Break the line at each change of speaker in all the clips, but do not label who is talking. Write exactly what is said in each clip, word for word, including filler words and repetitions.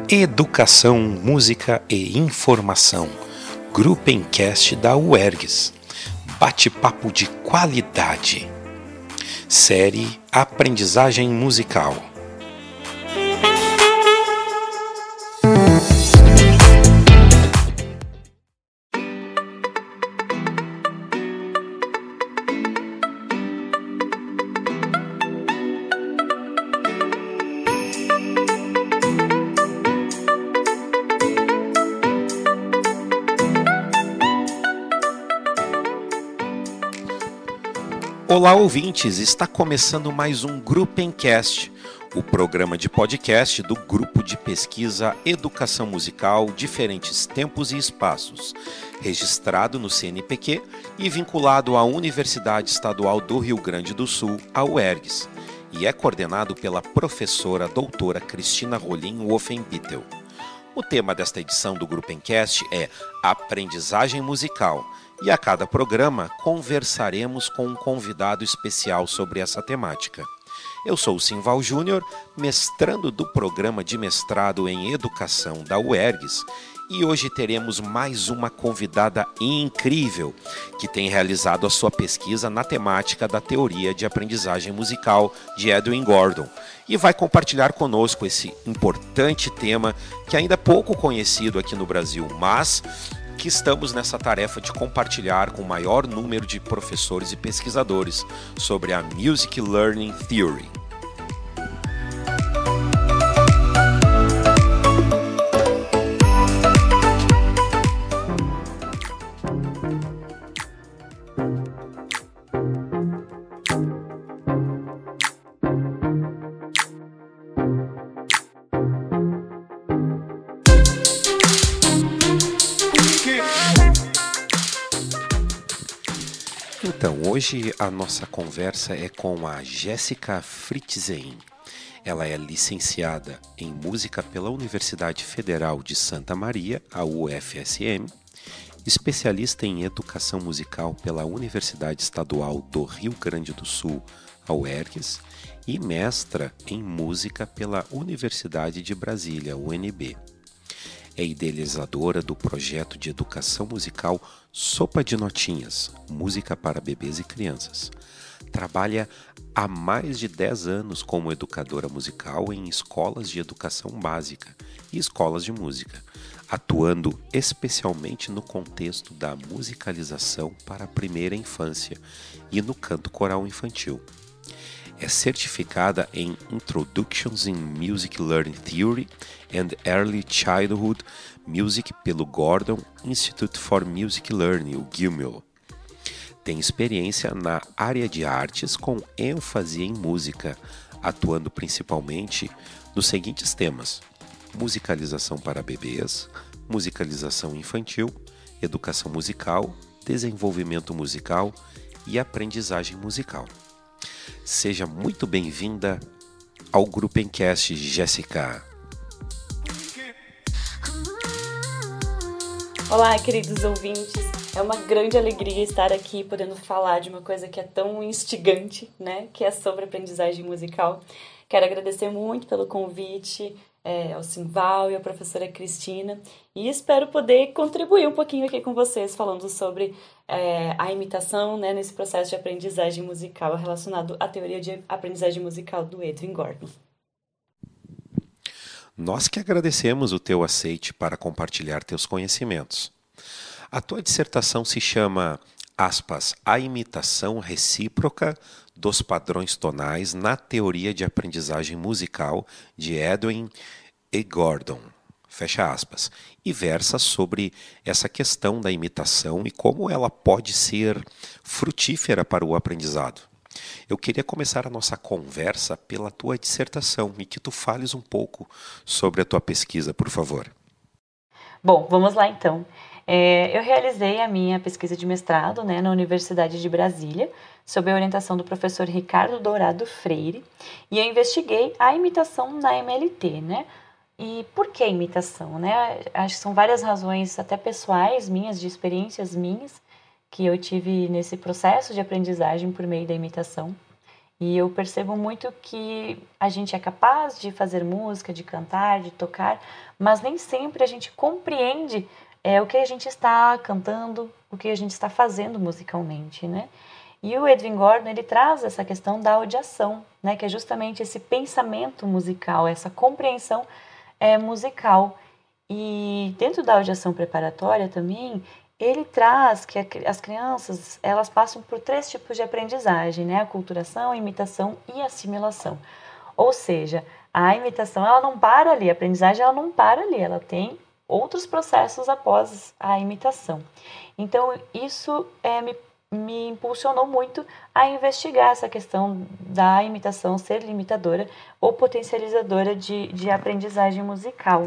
Educação, Música e Informação. Gruppencast da UERGS. Bate-papo de qualidade. Série Aprendizagem Musical. Olá, ouvintes! Está começando mais um Gruppencast, o programa de podcast do Grupo de Pesquisa Educação Musical Diferentes Tempos e Espaços, registrado no C N P Q e vinculado à Universidade Estadual do Rio Grande do Sul, a UERGS, e é coordenado pela professora doutora Cristina Rolim Wolfenbittel. O tema desta edição do Gruppencast é Aprendizagem Musical, e a cada programa conversaremos com um convidado especial sobre essa temática. Eu sou o Simval Júnior, mestrando do programa de mestrado em Educação da UERGS, e hoje teremos mais uma convidada incrível que tem realizado a sua pesquisa na temática da teoria de aprendizagem musical de Edwin Gordon e vai compartilhar conosco esse importante tema que ainda é pouco conhecido aqui no Brasil, mas que estamos nessa tarefa de compartilhar com o maior número de professores e pesquisadores sobre a Music Learning Theory. Então, hoje a nossa conversa é com a Jéssica Fritzen. Ela é licenciada em Música pela Universidade Federal de Santa Maria, a U F S M, especialista em Educação Musical pela Universidade Estadual do Rio Grande do Sul, a UERGS, e mestra em Música pela Universidade de Brasília, U N B. É idealizadora do projeto de educação musical Sopa de Notinhas, música para bebês e crianças. Trabalha há mais de dez anos como educadora musical em escolas de educação básica e escolas de música, atuando especialmente no contexto da musicalização para a primeira infância e no canto coral infantil. É certificada em Introductions in Music Learning Theory and Early Childhood Music pelo Gordon Institute for Music Learning, o G I M L. Tem experiência na área de artes com ênfase em música, atuando principalmente nos seguintes temas: musicalização para bebês, musicalização infantil, educação musical, desenvolvimento musical e aprendizagem musical. Seja muito bem-vinda ao Gruppencast, Jéssica.
Olá, queridos ouvintes. É uma grande alegria estar aqui podendo falar de uma coisa que é tão instigante, né? Que é sobre aprendizagem musical. Quero agradecer muito pelo convite é, ao Simval e à professora Cristina e espero poder contribuir um pouquinho aqui com vocês falando sobre é, a imitação, né, nesse processo de aprendizagem musical relacionado à teoria de aprendizagem musical do Edwin Gordon.
Nós que agradecemos o teu aceite para compartilhar teus conhecimentos. A tua dissertação se chama, aspas, A Imitação Recíproca dos Padrões Tonais na Teoria de Aprendizagem Musical de Edwin E. Gordon, fecha aspas, e versa sobre essa questão da imitação e como ela pode ser frutífera para o aprendizado. Eu queria começar a nossa conversa pela tua dissertação e que tu fales um pouco sobre a tua pesquisa, por favor.
Bom, vamos lá então. É, eu realizei a minha pesquisa de mestrado, né, na Universidade de Brasília, sob a orientação do professor Ricardo Dourado Freire, e eu investiguei a imitação na M L T, né? E por que imitação, né? Acho que são várias razões, até pessoais minhas, de experiências minhas, que eu tive nesse processo de aprendizagem por meio da imitação. E eu percebo muito que a gente é capaz de fazer música, de cantar, de tocar, mas nem sempre a gente compreende é, o que a gente está cantando, o que a gente está fazendo musicalmente, né? E o Edwin Gordon, ele traz essa questão da audiação, né? Que é justamente esse pensamento musical, essa compreensão é, musical. E dentro da audiação preparatória também, ele traz que as crianças, elas passam por três tipos de aprendizagem, né? Aculturação, imitação e assimilação. Ou seja, a imitação, ela não para ali, a aprendizagem, ela não para ali, ela tem outros processos após a imitação. Então, isso é, me, me impulsionou muito a investigar essa questão da imitação ser limitadora ou potencializadora de, de aprendizagem musical.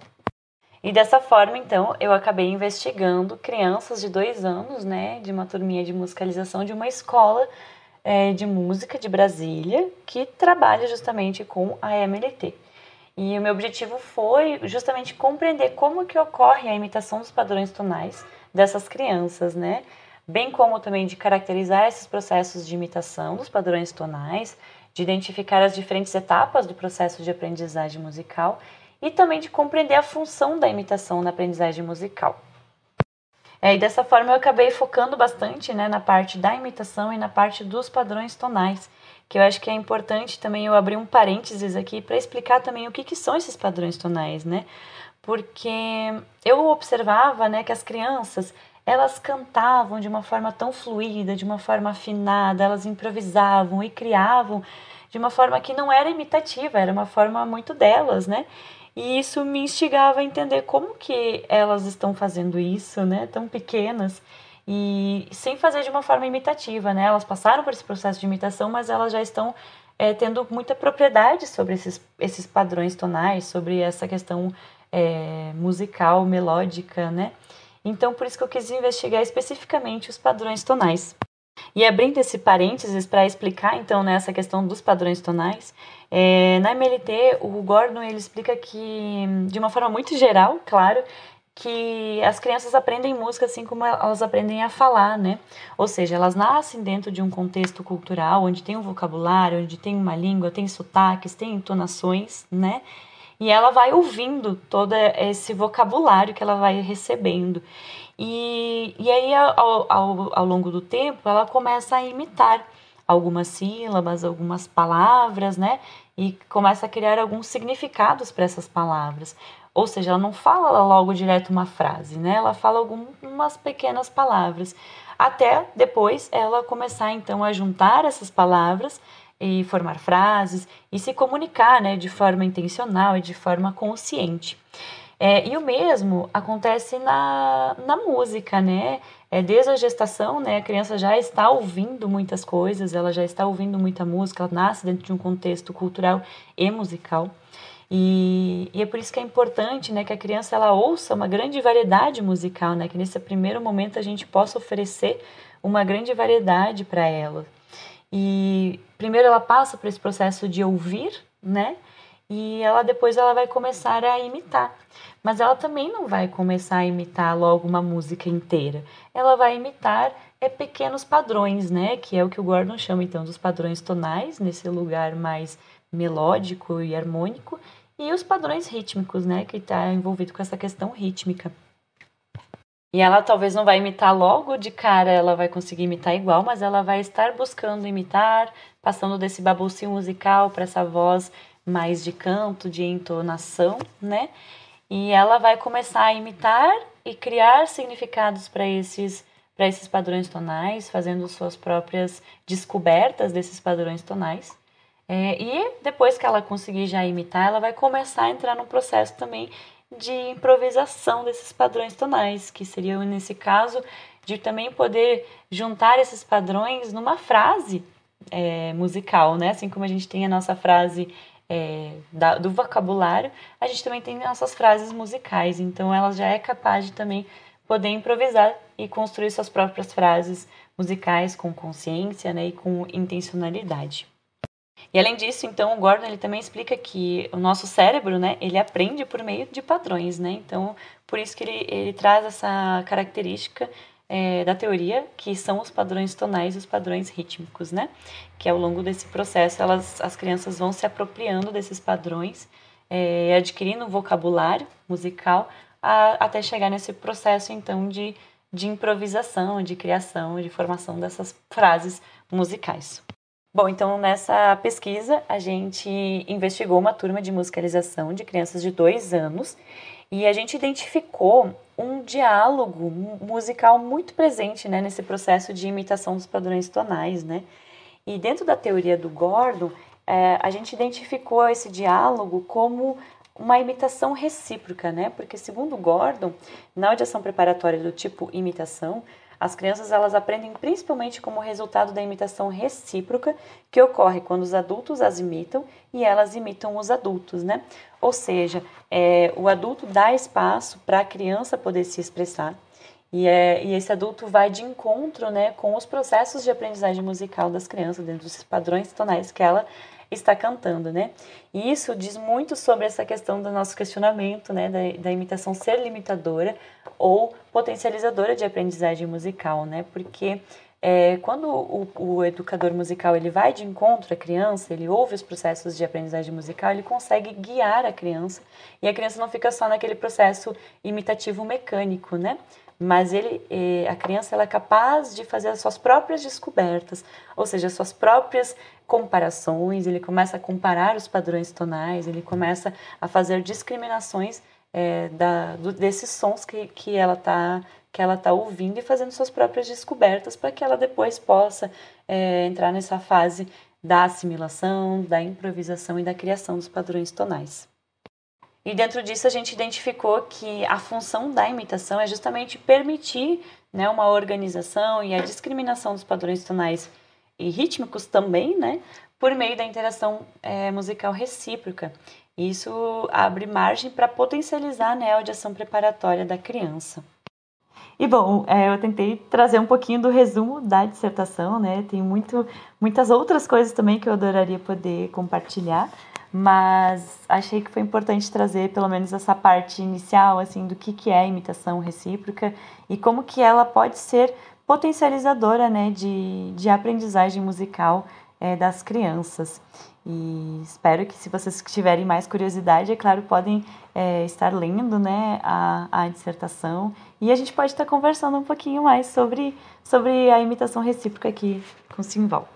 E dessa forma, então, eu acabei investigando crianças de dois anos, né, de uma turminha de musicalização de uma escola é, de música de Brasília, que trabalha justamente com a M L T. E o meu objetivo foi justamente compreender como que ocorre a imitação dos padrões tonais dessas crianças, né, bem como também de caracterizar esses processos de imitação dos padrões tonais, de identificar as diferentes etapas do processo de aprendizagem musical e também de compreender a função da imitação na aprendizagem musical. É, e dessa forma eu acabei focando bastante, né, na parte da imitação e na parte dos padrões tonais, que eu acho que é importante também eu abrir um parênteses aqui para explicar também o que, que são esses padrões tonais, né? Porque eu observava, né, que as crianças, elas cantavam de uma forma tão fluida, de uma forma afinada, elas improvisavam e criavam de uma forma que não era imitativa, era uma forma muito delas, né? E isso me instigava a entender como que elas estão fazendo isso, né, tão pequenas, e sem fazer de uma forma imitativa, né? Elas passaram por esse processo de imitação, mas elas já estão é, tendo muita propriedade sobre esses, esses padrões tonais, sobre essa questão é, musical, melódica, né? Então, por isso que eu quis investigar especificamente os padrões tonais. E abrindo esse parênteses para explicar, então, né, essa questão dos padrões tonais, é, na M L T, o Gordon ele explica que, de uma forma muito geral, claro, que as crianças aprendem música assim como elas aprendem a falar, né? Ou seja, elas nascem dentro de um contexto cultural, onde tem um vocabulário, onde tem uma língua, tem sotaques, tem entonações, né? E ela vai ouvindo todo esse vocabulário que ela vai recebendo. E, e aí, ao, ao, ao longo do tempo, ela começa a imitar algumas sílabas, algumas palavras, né? E começa a criar alguns significados para essas palavras. Ou seja, ela não fala logo direto uma frase, né? Ela fala algumas pequenas palavras. Até depois ela começar, então, a juntar essas palavras e formar frases e se comunicar, né? De forma intencional e de forma consciente. É, e o mesmo acontece na, na música, né? É, desde a gestação, né, a criança já está ouvindo muitas coisas, ela já está ouvindo muita música, ela nasce dentro de um contexto cultural e musical. E, e é por isso que é importante, né, que a criança ela ouça uma grande variedade musical, né? Que nesse primeiro momento a gente possa oferecer uma grande variedade para ela. E primeiro ela passa por esse processo de ouvir, né? E ela depois ela vai começar a imitar. Mas ela também não vai começar a imitar logo uma música inteira. Ela vai imitar é, pequenos padrões, né? Que é o que o Gordon chama, então, dos padrões tonais, nesse lugar mais melódico e harmônico, e os padrões rítmicos, né? Que está envolvido com essa questão rítmica. E ela talvez não vai imitar logo de cara, ela vai conseguir imitar igual, mas ela vai estar buscando imitar, passando desse babucinho musical para essa voz mais de canto, de entonação, né? E ela vai começar a imitar e criar significados para esses, para esses padrões tonais, fazendo suas próprias descobertas desses padrões tonais. É, e depois que ela conseguir já imitar, ela vai começar a entrar num processo também de improvisação desses padrões tonais, que seria, nesse caso, de também poder juntar esses padrões numa frase é, musical, né? Assim como a gente tem a nossa frase É, da, do vocabulário, a gente também tem nossas frases musicais, então ela já é capaz de também poder improvisar e construir suas próprias frases musicais com consciência, né, e com intencionalidade. E além disso, então, o Gordon ele também explica que o nosso cérebro, né, ele aprende por meio de padrões, né, então por isso que ele, ele traz essa característica é, da teoria, que são os padrões tonais e os padrões rítmicos, né? Que ao longo desse processo, elas, as crianças vão se apropriando desses padrões, é, adquirindo um vocabulário musical, a, até chegar nesse processo, então, de, de improvisação, de criação, de formação dessas frases musicais. Bom, então nessa pesquisa a gente investigou uma turma de musicalização de crianças de dois anos e a gente identificou um diálogo musical muito presente, né, nesse processo de imitação dos padrões tonais, né? E dentro da teoria do Gordon, é, a gente identificou esse diálogo como uma imitação recíproca, né? Porque segundo Gordon, na audição preparatória do tipo imitação, as crianças elas aprendem principalmente como resultado da imitação recíproca que ocorre quando os adultos as imitam e elas imitam os adultos, né? Ou seja, é, o adulto dá espaço para a criança poder se expressar e, é, e esse adulto vai de encontro, né, com os processos de aprendizagem musical das crianças dentro dos padrões tonais que ela está cantando, né? E isso diz muito sobre essa questão do nosso questionamento, né, da, da imitação ser limitadora ou potencializadora de aprendizagem musical, né? Porque é, quando o, o educador musical ele vai de encontro à criança, ele ouve os processos de aprendizagem musical, ele consegue guiar a criança e a criança não fica só naquele processo imitativo mecânico, né? Mas ele, a criança ela é capaz de fazer as suas próprias descobertas, ou seja, as suas próprias comparações, ele começa a comparar os padrões tonais, ele começa a fazer discriminações é, da, do, desses sons que, que ela está que ela tá ouvindo e fazendo suas próprias descobertas para que ela depois possa é, entrar nessa fase da assimilação, da improvisação e da criação dos padrões tonais. E dentro disso a gente identificou que a função da imitação é justamente permitir, né, uma organização e a discriminação dos padrões tonais e rítmicos também, né, por meio da interação é, musical recíproca. Isso abre margem para potencializar, né, a audição preparatória da criança. E bom, é, eu tentei trazer um pouquinho do resumo da dissertação, né? Tem muito, muitas outras coisas também que eu adoraria poder compartilhar, mas achei que foi importante trazer pelo menos essa parte inicial, assim, do que, que é a imitação recíproca e como que ela pode ser potencializadora, né, de, de aprendizagem musical é, das crianças. E espero que, se vocês tiverem mais curiosidade, é claro, podem é, estar lendo, né, a, a dissertação e a gente pode estar conversando um pouquinho mais sobre, sobre a imitação recíproca aqui com o Simval.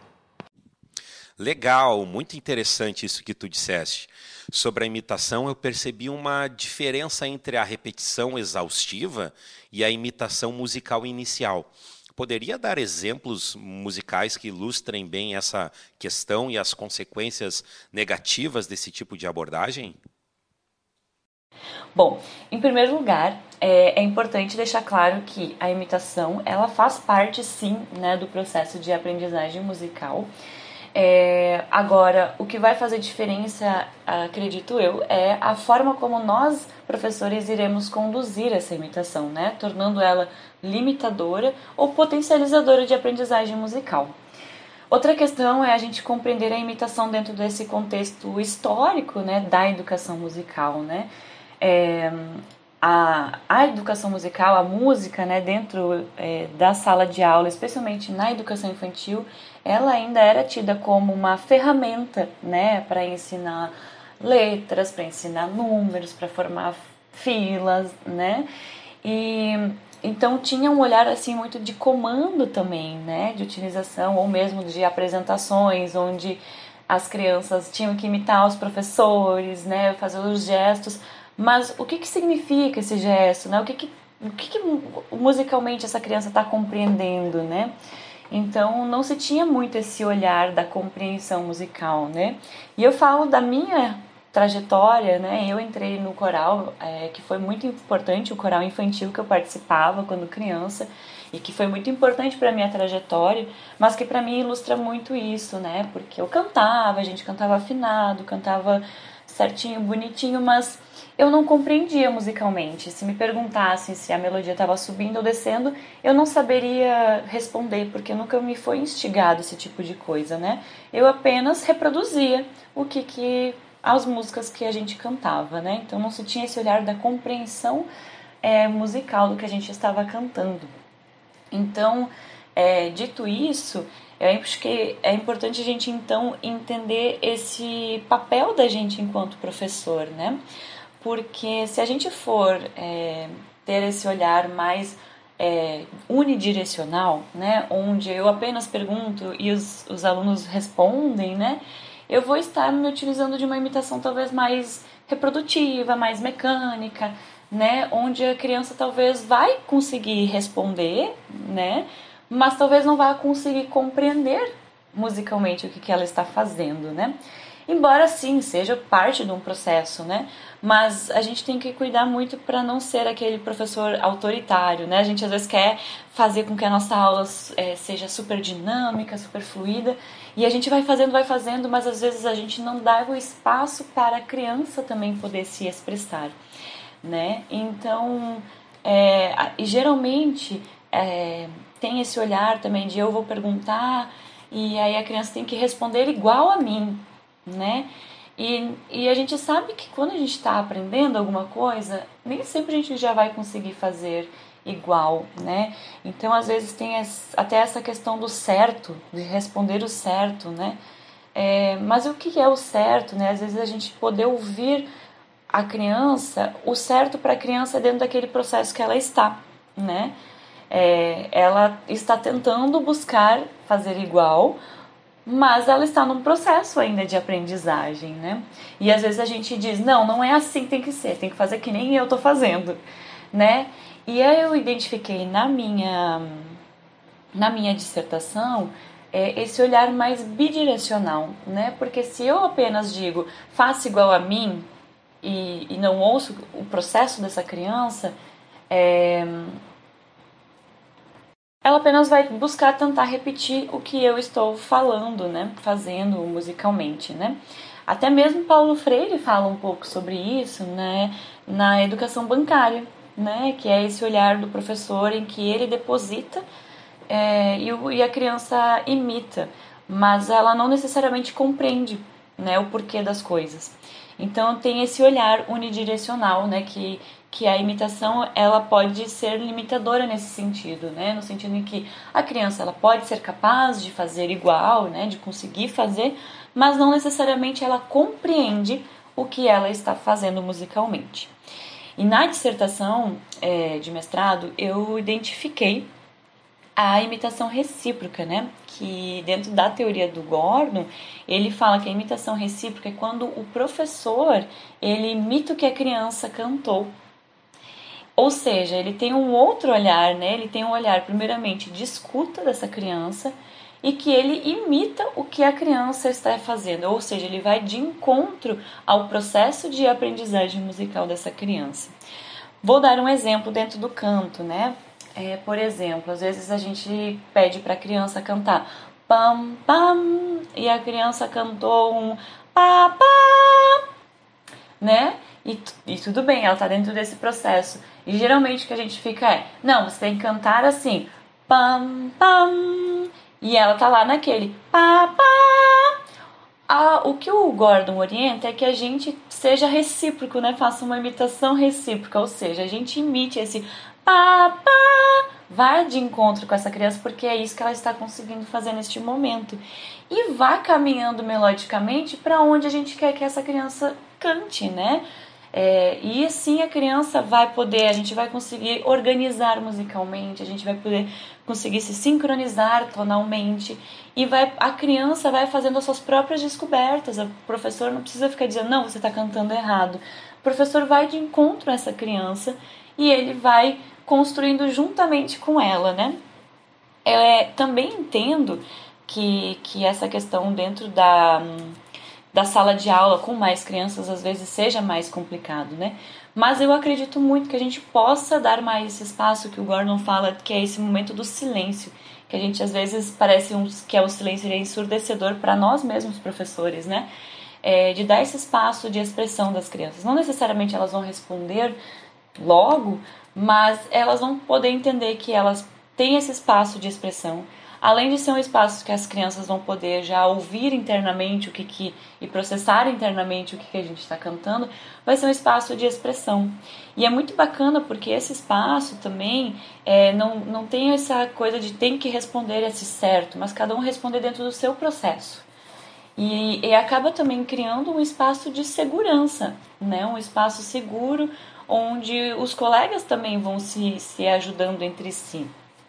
Legal, muito interessante isso que tu disseste. Sobre a imitação, eu percebi uma diferença entre a repetição exaustiva e a imitação musical inicial. Poderia dar exemplos musicais que ilustrem bem essa questão e as consequências negativas desse tipo de abordagem?
Bom, em primeiro lugar, é, é importante deixar claro que a imitação ela faz parte, sim, né, do processo de aprendizagem musical. É, agora, o que vai fazer diferença, acredito eu, é a forma como nós, professores, iremos conduzir essa imitação, né? Tornando ela limitadora ou potencializadora de aprendizagem musical. Outra questão é a gente compreender a imitação dentro desse contexto histórico, né, da educação musical, né? É, a, a educação musical, a música, né, dentro é, da sala de aula, especialmente na educação infantil, ela ainda era tida como uma ferramenta, né, para ensinar letras, para ensinar números, para formar filas, né, e então tinha um olhar assim muito de comando também, né, de utilização ou mesmo de apresentações, onde as crianças tinham que imitar os professores, né, fazer os gestos. Mas o que, que significa esse gesto, né? O que, que, o que, que musicalmente essa criança está compreendendo, né? Então não se tinha muito esse olhar da compreensão musical, né? E eu falo da minha trajetória, né? Eu entrei no coral, é, que foi muito importante, o coral infantil que eu participava quando criança e que foi muito importante para a minha trajetória, mas que para mim ilustra muito isso, né? Porque eu cantava, a gente cantava afinado, cantava certinho, bonitinho, mas eu não compreendia musicalmente. Se me perguntassem se a melodia estava subindo ou descendo, eu não saberia responder, porque nunca me foi instigado esse tipo de coisa, né? Eu apenas reproduzia o que, que as músicas que a gente cantava, né? Então não se tinha esse olhar da compreensão é, musical do que a gente estava cantando. Então, é, dito isso, eu acho que é importante a gente então entender esse papel da gente enquanto professor, né? Porque se a gente for é, ter esse olhar mais é, unidirecional, né, onde eu apenas pergunto e os, os alunos respondem, né, eu vou estar me utilizando de uma imitação talvez mais reprodutiva, mais mecânica, né, onde a criança talvez vai conseguir responder, né, mas talvez não vá conseguir compreender musicalmente o que, que ela está fazendo, né. Embora sim seja parte de um processo, né? Mas a gente tem que cuidar muito para não ser aquele professor autoritário, né? A gente às vezes quer fazer com que a nossa aula é, seja super dinâmica, super fluida, e a gente vai fazendo, vai fazendo, mas às vezes a gente não dá o espaço para a criança também poder se expressar, né? Então, é, e geralmente é, tem esse olhar também de eu vou perguntar e aí a criança tem que responder igual a mim, né? E, e a gente sabe que quando a gente está aprendendo alguma coisa, nem sempre a gente já vai conseguir fazer igual, né? Então, às vezes, tem até essa questão do certo, de responder o certo, né? É, mas o que é o certo, né? Às vezes a gente poder ouvir a criança, o certo para a criança dentro daquele processo que ela está, né? É, ela está tentando buscar fazer igual, mas ela está num processo ainda de aprendizagem, né? E às vezes a gente diz, não, não é assim que tem que ser, tem que fazer que nem eu tô fazendo, né? E aí eu identifiquei na minha, na minha dissertação é, esse olhar mais bidirecional, né? Porque se eu apenas digo, faça igual a mim e, e não ouço o processo dessa criança, é, ela apenas vai buscar tentar repetir o que eu estou falando, né, fazendo musicalmente, né. Até mesmo Paulo Freire fala um pouco sobre isso, né, na educação bancária, né, que é esse olhar do professor em que ele deposita é, e, o, e a criança imita, mas ela não necessariamente compreende, né, o porquê das coisas. Então tem esse olhar unidirecional, né, que, que a imitação ela pode ser limitadora nesse sentido, né, no sentido em que a criança ela pode ser capaz de fazer igual, né, de conseguir fazer, mas não necessariamente ela compreende o que ela está fazendo musicalmente. E na dissertação é, de mestrado eu identifiquei a imitação recíproca, né? Que dentro da teoria do Gordon, ele fala que a imitação recíproca é quando o professor ele imita o que a criança cantou. Ou seja, ele tem um outro olhar, né? Ele tem um olhar primeiramente de escuta dessa criança e que ele imita o que a criança está fazendo, ou seja, ele vai de encontro ao processo de aprendizagem musical dessa criança. Vou dar um exemplo dentro do canto, né? É, por exemplo, às vezes a gente pede para a criança cantar pam, pam, e a criança cantou um pá, pá, né? E, e tudo bem, ela está dentro desse processo. E geralmente o que a gente fica é, não, você tem que cantar assim, pam, pam, e ela tá lá naquele pá, pá. Ah, o que o Gordon orienta é que a gente seja recíproco, né? Faça uma imitação recíproca, ou seja, a gente imite esse pá, pá, vá de encontro com essa criança, porque é isso que ela está conseguindo fazer neste momento. E vá caminhando melodicamente para onde a gente quer que essa criança cante, né? É, e assim a criança vai poder, a gente vai conseguir organizar musicalmente, a gente vai poder conseguir se sincronizar tonalmente e vai, a criança vai fazendo as suas próprias descobertas. O professor não precisa ficar dizendo, não, você está cantando errado. O professor vai de encontro a essa criança e ele vai construindo juntamente com ela, né? Eu também entendo que, que essa questão dentro da... da sala de aula com mais crianças às vezes seja mais complicado, né? Mas eu acredito muito que a gente possa dar mais esse espaço que o Gordon fala, que é esse momento do silêncio, que a gente às vezes parece um, que é o silêncio ensurdecedor para nós mesmos professores, né? É, de dar esse espaço de expressão das crianças. Não necessariamente elas vão responder logo, mas elas vão poder entender que elas têm esse espaço de expressão. além de ser um espaço que as crianças vão poder já ouvir internamente o que, que e processar internamente o que, que a gente está cantando, vai ser um espaço de expressão. E é muito bacana porque esse espaço também é, não, não tem essa coisa de tem que responder esse certo, mas cada um responder dentro do seu processo. E, e acaba também criando um espaço de segurança, né? Um espaço seguro onde os colegas também vão se, se ajudando entre si.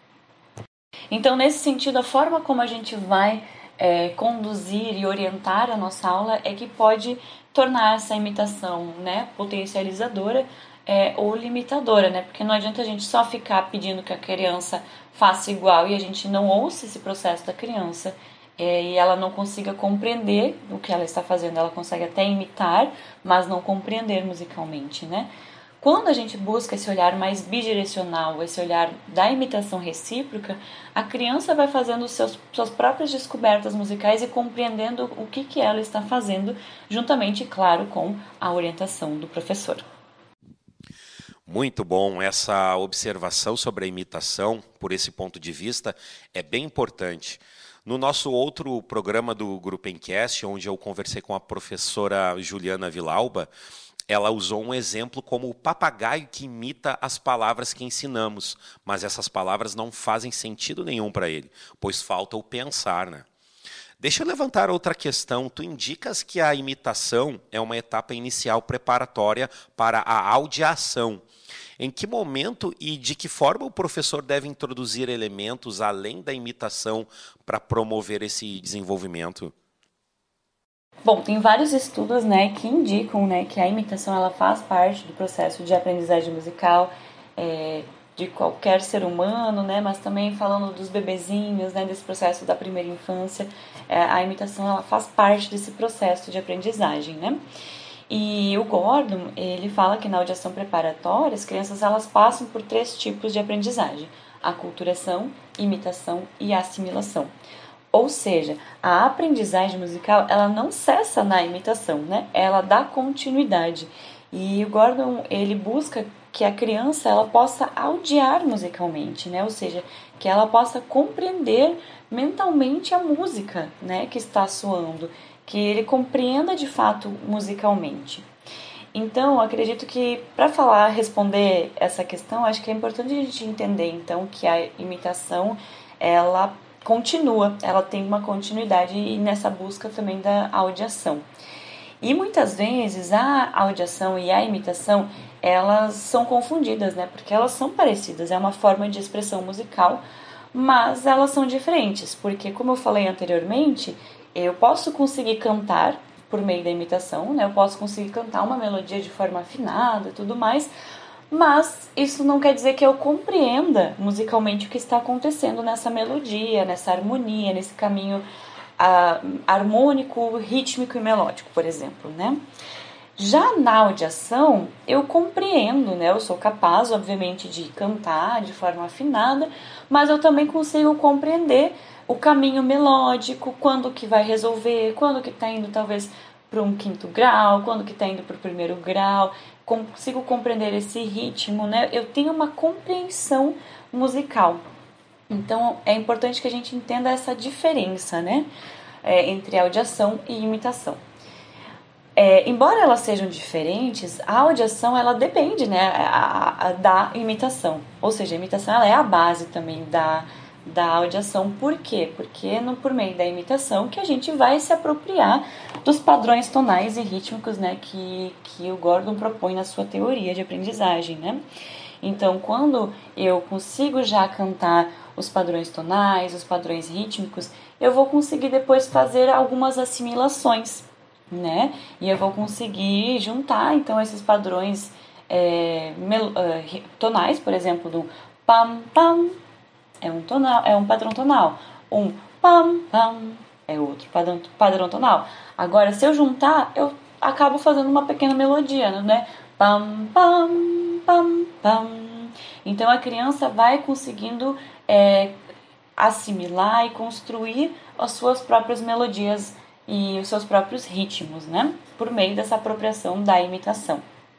Então, nesse sentido, a forma como a gente vai é, conduzir e orientar a nossa aula é que pode tornar essa imitação, né, potencializadora é, ou limitadora, né? Porque não adianta a gente só ficar pedindo que a criança faça igual e a gente não ouça esse processo da criança é, e ela não consiga compreender o que ela está fazendo. Ela consegue até imitar, mas não compreender musicalmente, né? Quando a gente busca esse olhar mais bidirecional, esse olhar da imitação recíproca, a criança vai fazendo seus, suas próprias descobertas musicais e compreendendo o que, que ela está fazendo, juntamente, claro, com a orientação do professor.
Muito bom, essa observação sobre a imitação, por esse ponto de vista, é bem importante. No nosso outro programa do Grupo Encast, onde eu conversei com a professora Juliana Vilauba, ela usou um exemplo como o papagaio que imita as palavras que ensinamos, mas essas palavras não fazem sentido nenhum para ele, pois falta o pensar, né? Deixa eu levantar outra questão. Tu indicas que a imitação é uma etapa inicial preparatória para a audiação. Em que momento e de que forma o professor deve introduzir elementos além da imitação para promover esse desenvolvimento?
Bom, tem vários estudos, né, que indicam, né, que a imitação ela faz parte do processo de aprendizagem musical é, de qualquer ser humano, né, mas também falando dos bebezinhos, né, desse processo da primeira infância, é, a imitação ela faz parte desse processo de aprendizagem, né. E o Gordon, ele fala que na audiação preparatória as crianças elas passam por três tipos de aprendizagem: aculturação, imitação e assimilação. Ou seja, a aprendizagem musical, ela não cessa na imitação, né? Ela dá continuidade. E o Gordon, ele busca que a criança ela possa audiar musicalmente, né? Ou seja, que ela possa compreender mentalmente a música, né, que está soando, que ele compreenda de fato musicalmente. Então, acredito que para falar, responder essa questão, acho que é importante a gente entender então que a imitação, ela continua, ela tem uma continuidade e nessa busca também da audiação. E muitas vezes a audiação e a imitação, elas são confundidas, né? Porque elas são parecidas, é uma forma de expressão musical, mas elas são diferentes, porque como eu falei anteriormente, eu posso conseguir cantar por meio da imitação, né? Eu posso conseguir cantar uma melodia de forma afinada e tudo mais, mas isso não quer dizer que eu compreenda musicalmente o que está acontecendo nessa melodia, nessa harmonia, nesse caminho uh, harmônico, rítmico e melódico, por exemplo, né? Já na audiação, eu compreendo, né? Eu sou capaz, obviamente, de cantar de forma afinada, mas eu também consigo compreender o caminho melódico, quando que vai resolver, quando que está indo talvez para um quinto grau, quando que está indo para o primeiro grau, consigo compreender esse ritmo, né? Eu tenho uma compreensão musical. Então, é importante que a gente entenda essa diferença, né? É, entre audiação e imitação. É, embora elas sejam diferentes, a audiação, ela depende, né, a, a, da imitação. Ou seja, a imitação ela é a base também da, da audiação. Por quê? Porque no, por meio da imitação que a gente vai se apropriar dos padrões tonais e rítmicos, né, que, que o Gordon propõe na sua teoria de aprendizagem, né? Então, quando eu consigo já cantar os padrões tonais, os padrões rítmicos, eu vou conseguir depois fazer algumas assimilações, né? E eu vou conseguir juntar, então, esses padrões é, mel, uh, tonais, por exemplo, do pam, pam, é um, tonal, é um padrão tonal. Um pam, pam, é outro padrão, padrão tonal. Agora, se eu juntar, eu acabo fazendo uma pequena melodia, né? Pam, pam, pam, pam. Então, a criança vai conseguindo é, assimilar e construir as suas próprias melodias e os seus próprios ritmos, né? Por meio dessa apropriação da imitação.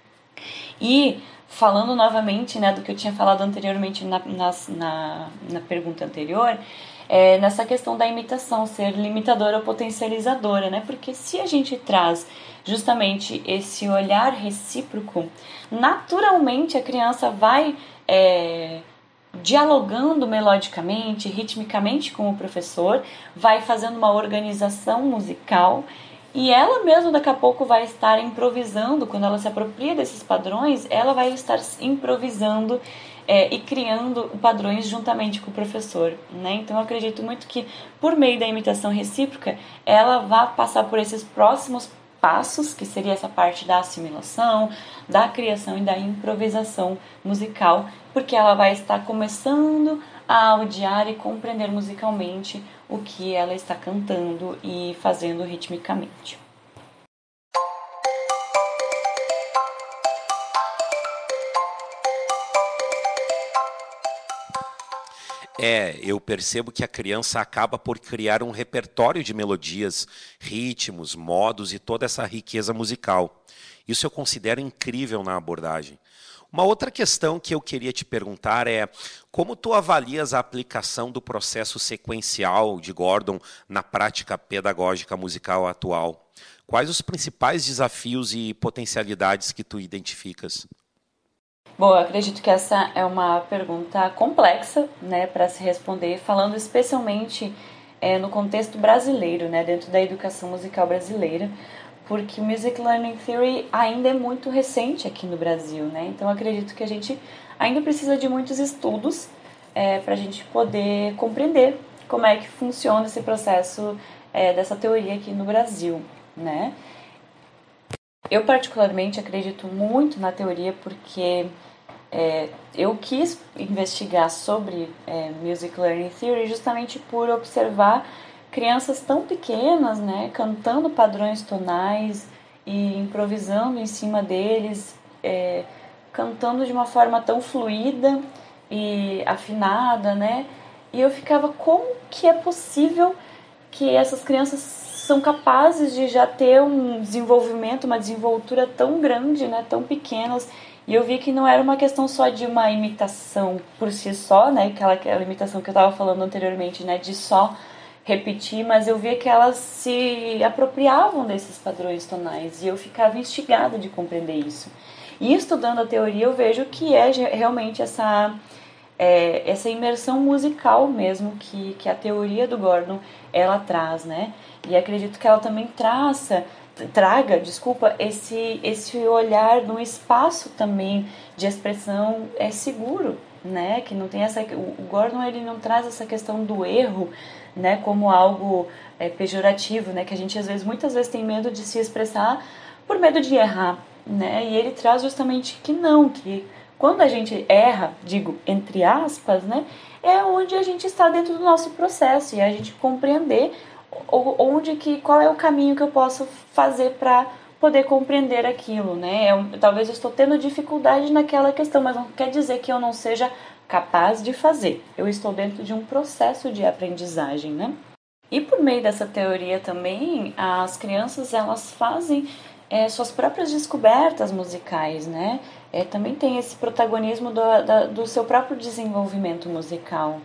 E falando novamente, né, do que eu tinha falado anteriormente na, na, na, na pergunta anterior, é nessa questão da imitação, ser limitadora ou potencializadora, né? Porque se a gente traz justamente esse olhar recíproco, naturalmente a criança vai é, dialogando melodicamente, ritmicamente com o professor, vai fazendo uma organização musical e ela mesma daqui a pouco vai estar improvisando. Quando ela se apropria desses padrões, ela vai estar improvisando é, e criando padrões juntamente com o professor, né? Então eu acredito muito que por meio da imitação recíproca ela vai passar por esses próximos passos, que seria essa parte da assimilação, da criação e da improvisação musical, porque ela vai estar começando a audiar e compreender musicalmente o que ela está cantando e fazendo ritmicamente.
É, eu percebo que a criança acaba por criar um repertório de melodias, ritmos, modos e toda essa riqueza musical. Isso eu considero incrível na abordagem. Uma outra questão que eu queria te perguntar é como tu avalias a aplicação do processo sequencial de Gordon na prática pedagógica musical atual? Quais os principais desafios e potencialidades que tu identificas?
Bom, eu acredito que essa é uma pergunta complexa, né, para se responder, falando especialmente é, no contexto brasileiro, né, dentro da educação musical brasileira, porque o Music Learning Theory ainda é muito recente aqui no Brasil, né? Então eu acredito que a gente ainda precisa de muitos estudos é, para a gente poder compreender como é que funciona esse processo é, dessa teoria aqui no Brasil, né? Eu particularmente acredito muito na teoria porque é, eu quis investigar sobre é, Music Learning Theory justamente por observar crianças tão pequenas, né, cantando padrões tonais e improvisando em cima deles, é, cantando de uma forma tão fluida e afinada, né? E eu ficava, como que é possível que essas crianças são capazes de já ter um desenvolvimento, uma desenvoltura tão grande, né, tão pequenas? E eu vi que não era uma questão só de uma imitação por si só, né, aquela, aquela imitação que eu estava falando anteriormente, né, de só repetir, mas eu via que elas se apropriavam desses padrões tonais e eu ficava instigada de compreender isso. E estudando a teoria eu vejo que é realmente essa, é, essa imersão musical mesmo que, que a teoria do Gordon ela traz, né? E acredito que ela também traça, traga, desculpa, esse, esse olhar num espaço também de expressão é seguro, né? Que não tem essa, o Gordon ele não traz essa questão do erro, né, como algo é, pejorativo, né, que a gente às vezes, muitas vezes tem medo de se expressar por medo de errar, né, e ele traz justamente que não, que quando a gente erra, digo entre aspas, né, é onde a gente está dentro do nosso processo e a gente compreender onde que, qual é o caminho que eu posso fazer para poder compreender aquilo, né, eu, talvez eu estou tendo dificuldade naquela questão, mas não quer dizer que eu não seja capaz de fazer. Eu estou dentro de um processo de aprendizagem, né? E por meio dessa teoria também, as crianças elas fazem é, suas próprias descobertas musicais, né? É, também tem esse protagonismo do, da, do seu próprio desenvolvimento musical.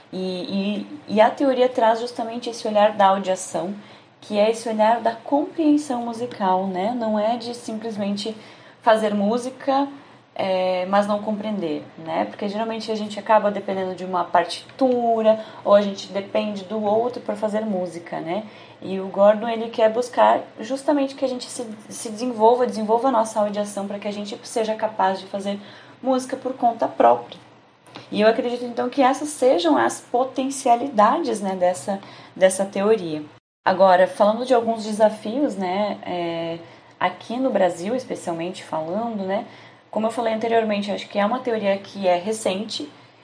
E, e, e a teoria traz justamente esse olhar da audiação, que é esse olhar da compreensão musical, né? Não é de simplesmente fazer música É, mas não compreender, né? Porque geralmente a gente acaba dependendo de uma partitura ou a gente depende do outro para fazer música, né? E o Gordon ele quer buscar justamente que a gente se, se desenvolva, desenvolva a nossa audiação para que a gente seja capaz de fazer música por conta própria. E eu acredito então que essas sejam as potencialidades, né, dessa, dessa teoria. Agora, falando de alguns desafios, né, é, aqui no Brasil especialmente falando, né, como eu falei anteriormente, acho que é uma teoria que é recente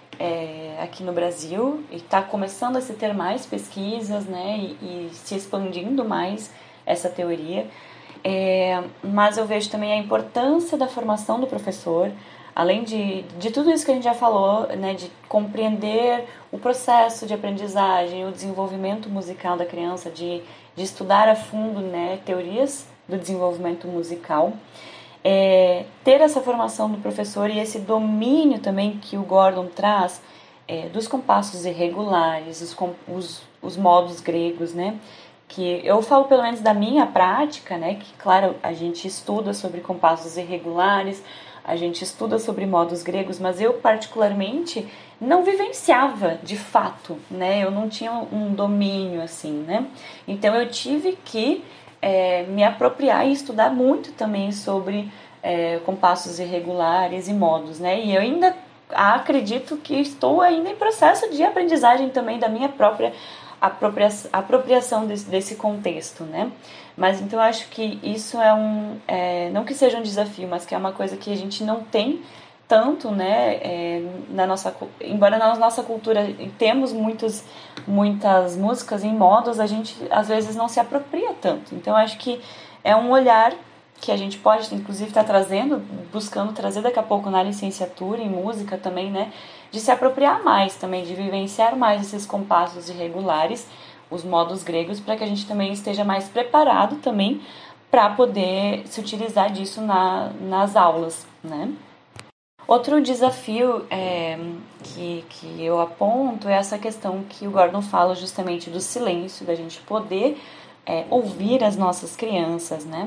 é, aqui no Brasil e está começando a se ter mais pesquisas, né, e, e se expandindo mais essa teoria. É, mas eu vejo também a importância da formação do professor, além de, de tudo isso que a gente já falou, né, de compreender o processo de aprendizagem, o desenvolvimento musical da criança, de, de estudar a fundo, né, teorias do desenvolvimento musical. É, ter essa formação do professor e esse domínio também que o Gordon traz é, dos compassos irregulares, os, os, os modos gregos, né? Que eu falo pelo menos da minha prática, né? Que, claro, a gente estuda sobre compassos irregulares, a gente estuda sobre modos gregos, mas eu, particularmente, não vivenciava de fato, né? Eu não tinha um domínio, assim, né? Então, eu tive que é, me apropriar e estudar muito também sobre é, compassos irregulares e modos, né? E eu ainda acredito que estou ainda em processo de aprendizagem também da minha própria apropriação, apropriação desse, desse contexto, né? Mas então eu acho que isso é um, é, não que seja um desafio, mas que é uma coisa que a gente não tem tanto, né? É, na nossa, embora na nossa cultura temos muitos, muitas músicas em modos, a gente às vezes não se apropria tanto. Então eu acho que é um olhar que a gente pode, inclusive, estar trazendo, buscando trazer daqui a pouco na licenciatura, em música também, né? De se apropriar mais também, de vivenciar mais esses compassos irregulares, os modos gregos, para que a gente também esteja mais preparado também para poder se utilizar disso na, nas aulas, né? Outro desafio é, que, que eu aponto é essa questão que o Gordon fala justamente do silêncio, da gente poder é, ouvir as nossas crianças, né?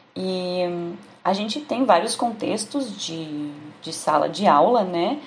E a gente tem vários contextos de, de sala de aula, né?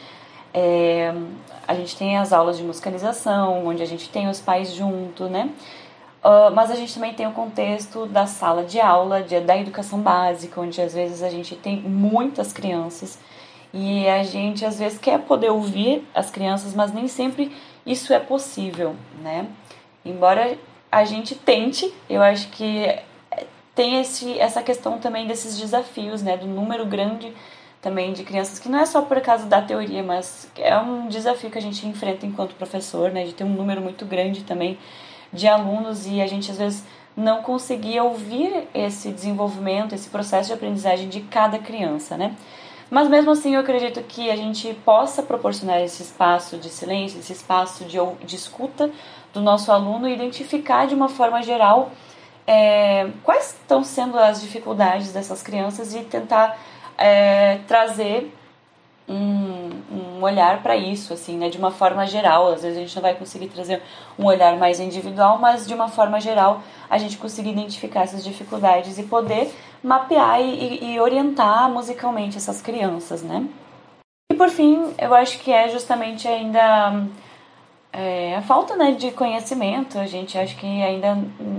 É, a gente tem as aulas de musicalização, onde a gente tem os pais junto, né? Uh, mas a gente também tem o contexto da sala de aula, de, da educação básica, onde às vezes a gente tem muitas crianças e a gente às vezes quer poder ouvir as crianças, mas nem sempre isso é possível, né? Embora a gente tente, eu acho que tem esse, essa questão também desses desafios, né, do número grande também de crianças, que não é só por causa da teoria, mas é um desafio que a gente enfrenta enquanto professor, né, de ter um número muito grande também de alunos e a gente às vezes não conseguia ouvir esse desenvolvimento, esse processo de aprendizagem de cada criança, né. Mas mesmo assim eu acredito que a gente possa proporcionar esse espaço de silêncio, esse espaço de, de escuta do nosso aluno e identificar de uma forma geral É, quais estão sendo as dificuldades dessas crianças e tentar é, trazer um, um olhar para isso, assim, né, de uma forma geral. Às vezes a gente não vai conseguir trazer um olhar mais individual, mas de uma forma geral a gente conseguir identificar essas dificuldades e poder mapear e, e orientar musicalmente essas crianças, né? E por fim, eu acho que é justamente ainda é, a falta, né, de conhecimento. A gente acha que ainda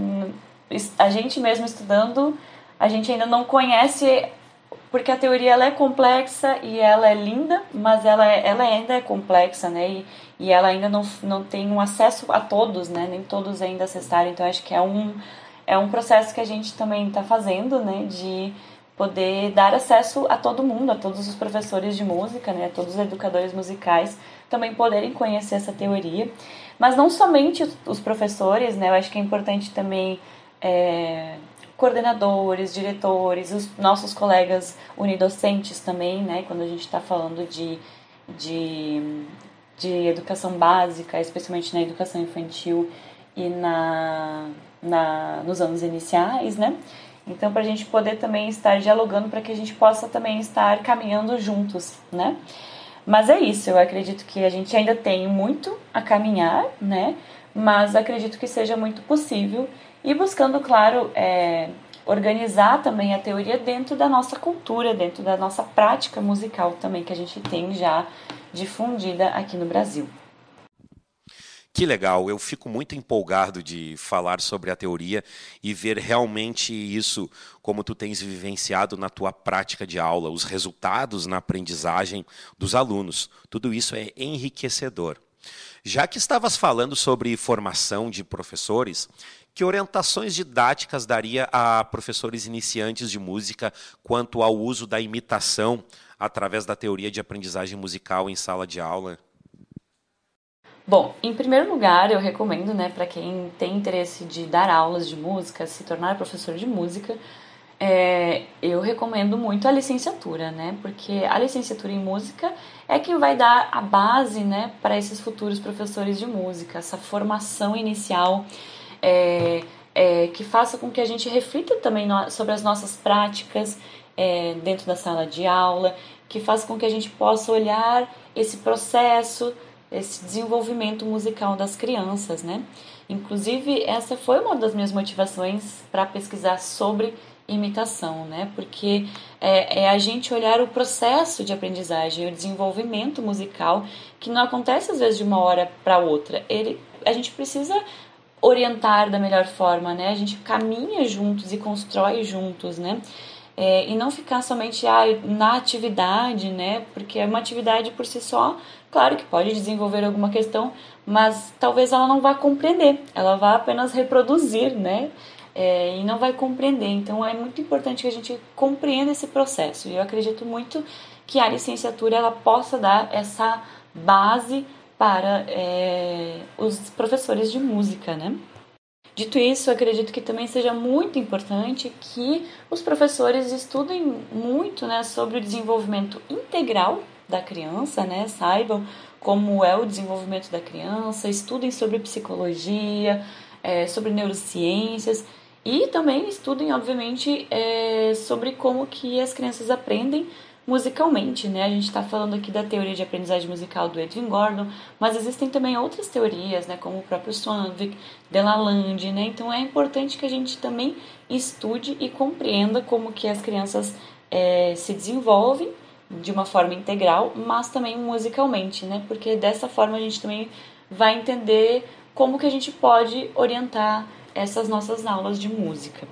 a gente mesmo estudando, a gente ainda não conhece, porque a teoria ela é complexa e ela é linda, mas ela, é, ela ainda é complexa, né? E, e ela ainda não, não tem um acesso a todos, né? Nem todos ainda acessaram. Então, acho que é um, é um processo que a gente também está fazendo, né? De poder dar acesso a todo mundo, a todos os professores de música, né? A todos os educadores musicais também poderem conhecer essa teoria. Mas não somente os professores, né? Eu acho que é importante também É, coordenadores, diretores, os nossos colegas unidocentes também, né, quando a gente está falando de, de, de educação básica, especialmente na educação infantil e na, na, nos anos iniciais, né, então para a gente poder também estar dialogando para que a gente possa também estar caminhando juntos, né. Mas é isso, eu acredito que a gente ainda tem muito a caminhar, né, mas acredito que seja muito possível. E buscando, claro, é, organizar também a teoria dentro da nossa cultura, dentro da nossa prática musical também, que a gente tem já difundida aqui no Brasil.
Que legal, eu fico muito empolgado de falar sobre a teoria e ver realmente isso como tu tens vivenciado na tua prática de aula, os resultados na aprendizagem dos alunos. Tudo isso é enriquecedor. Já que estavas falando sobre formação de professores, que orientações didáticas daria a professores iniciantes de música quanto ao uso da imitação através da teoria de aprendizagem musical em sala de aula?
Bom, em primeiro lugar, eu recomendo, né, para quem tem interesse de dar aulas de música, se tornar professor de música, é, eu recomendo muito a licenciatura, né, porque a licenciatura em música é que vai dar a base, né, para esses futuros professores de música, essa formação inicial, É, é, que faça com que a gente reflita também no, sobre as nossas práticas é, dentro da sala de aula, que faça com que a gente possa olhar esse processo esse desenvolvimento musical das crianças, né? Inclusive, essa foi uma das minhas motivações para pesquisar sobre imitação, né? Porque é, é a gente olhar o processo de aprendizagem, o desenvolvimento musical, que não acontece às vezes de uma hora para outra. Ele, a gente precisa orientar da melhor forma, né? A gente caminha juntos e constrói juntos, né? É, e não ficar somente ah, na atividade, né? Porque é uma atividade por si só, claro que pode desenvolver alguma questão, mas talvez ela não vá compreender, ela vá apenas reproduzir, né? É, e não vai compreender. Então é muito importante que a gente compreenda esse processo. E eu acredito muito que a licenciatura ela possa dar essa base para é, os professores de música, né? Dito isso, eu acredito que também seja muito importante que os professores estudem muito, né, sobre o desenvolvimento integral da criança, né, saibam como é o desenvolvimento da criança, estudem sobre psicologia, é, sobre neurociências e também estudem, obviamente, é, sobre como que as crianças aprendem musicalmente, né? A gente está falando aqui da teoria de aprendizagem musical do Edwin Gordon, mas existem também outras teorias, né? Como o próprio Swanvik, Delalande, né? Então é importante que a gente também estude e compreenda como que as crianças é, se desenvolvem de uma forma integral, mas também musicalmente, né? Porque dessa forma a gente também vai entender como que a gente pode orientar essas nossas aulas de música.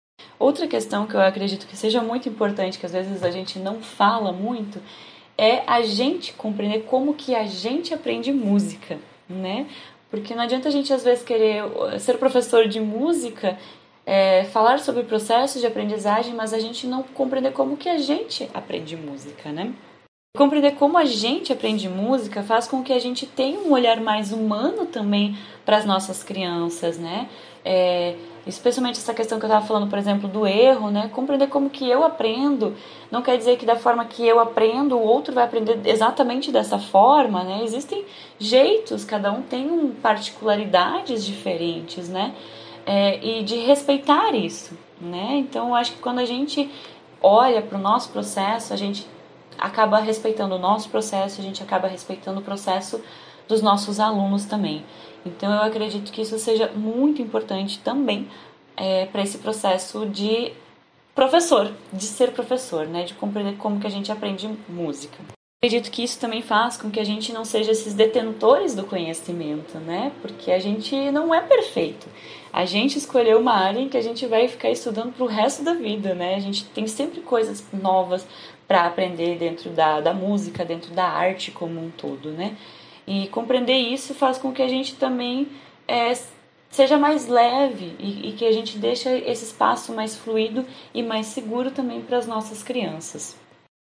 Outra questão que eu acredito que seja muito importante, que às vezes a gente não fala muito, é a gente compreender como que a gente aprende música, né? Porque não adianta a gente às vezes querer ser professor de música, é, falar sobre processos de aprendizagem, mas a gente não compreender como que a gente aprende música, né? Compreender como a gente aprende música faz com que a gente tenha um olhar mais humano também para as nossas crianças, né? É, especialmente essa questão que eu estava falando, por exemplo, do erro, né? Compreender como que eu aprendo não quer dizer que da forma que eu aprendo, o outro vai aprender exatamente dessa forma, né? Existem jeitos, cada um tem particularidades diferentes, né? É, e de respeitar isso, né? Então, eu acho que quando a gente olha para o nosso processo, a gente acaba respeitando o nosso processo, a gente acaba respeitando o processo dos nossos alunos também. Então, eu acredito que isso seja muito importante também é, para esse processo de professor, de ser professor, né? De compreender como que a gente aprende música. Acredito que isso também faz com que a gente não seja esses detentores do conhecimento, né? Porque a gente não é perfeito. A gente escolheu uma área em que a gente vai ficar estudando pro resto da vida, né? A gente tem sempre coisas novas para aprender dentro da, da música, dentro da arte como um todo, né? E compreender isso faz com que a gente também é, seja mais leve e, e que a gente deixe esse espaço mais fluido e mais seguro também para as nossas crianças.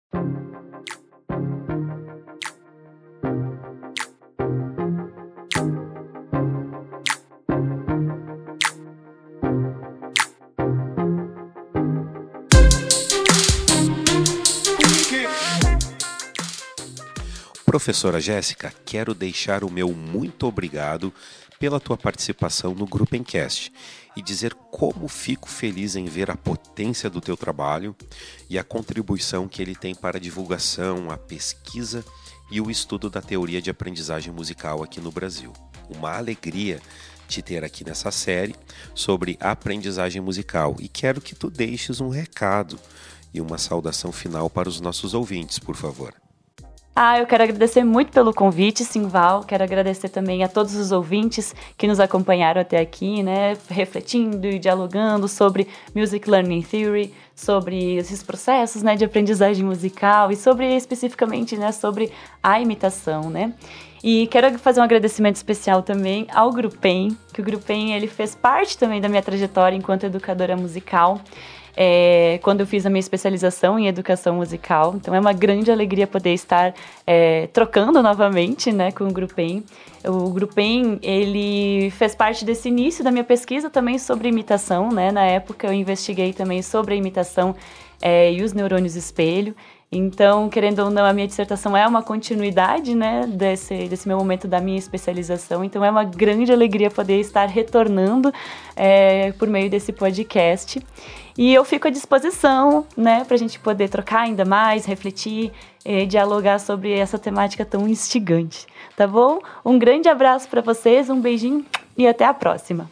Professora Jéssica, quero deixar o meu muito obrigado pela tua participação no Gruppencast e dizer como fico feliz em ver a potência do teu trabalho e a contribuição que ele tem para a divulgação, a pesquisa e o estudo da teoria de aprendizagem musical aqui no Brasil. Uma alegria te ter aqui nessa série sobre a aprendizagem musical e quero que tu deixes um recado e uma saudação final para os nossos ouvintes, por favor.
Ah, eu quero agradecer muito pelo convite, Simval. Quero agradecer também a todos os ouvintes que nos acompanharam até aqui, né? Refletindo e dialogando sobre Music Learning Theory, sobre esses processos, né, de aprendizagem musical e sobre, especificamente, né, sobre a imitação, né? E quero fazer um agradecimento especial também ao Gruppen, que o Gruppen, ele fez parte também da minha trajetória enquanto educadora musical. É, quando eu fiz a minha especialização em educação musical. Então é uma grande alegria poder estar é, trocando novamente, né, com o Gruppen. O Gruppen, ele fez parte desse início da minha pesquisa também sobre imitação, né? Na época eu investiguei também sobre a imitação é, e os neurônios espelho. Então, querendo ou não, a minha dissertação é uma continuidade, né, desse, desse meu momento da minha especialização. Então, é uma grande alegria poder estar retornando é, por meio desse podcast. E eu fico à disposição, né, para a gente poder trocar ainda mais, refletir e dialogar sobre essa temática tão instigante, tá bom? Um grande abraço para vocês, um beijinho e até a próxima.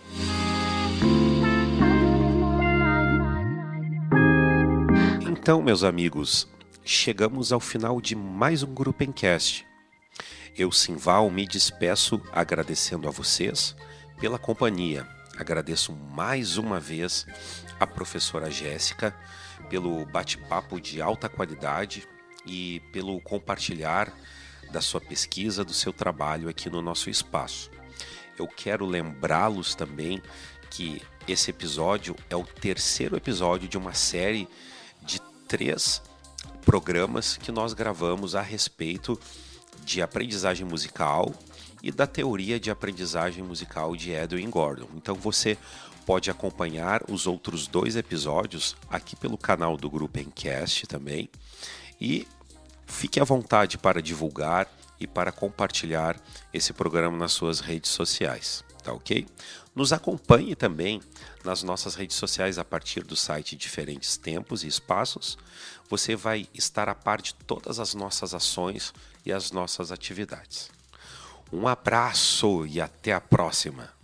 Então, meus amigos, chegamos ao final de mais um Gruppencast. Eu, Simval, me despeço agradecendo a vocês pela companhia. Agradeço mais uma vez a professora Jéssica pelo bate-papo de alta qualidade e pelo compartilhar da sua pesquisa, do seu trabalho aqui no nosso espaço. Eu quero lembrá-los também que esse episódio é o terceiro episódio de uma série de três programas que nós gravamos a respeito de aprendizagem musical e da teoria de aprendizagem musical de Edwin Gordon. Então você pode acompanhar os outros dois episódios aqui pelo canal do Gruppencast também e fique à vontade para divulgar e para compartilhar esse programa nas suas redes sociais, tá ok? Nos acompanhe também nas nossas redes sociais a partir do site Diferentes Tempos e Espaços. Você vai estar a par de todas as nossas ações e as nossas atividades. Um abraço e até a próxima!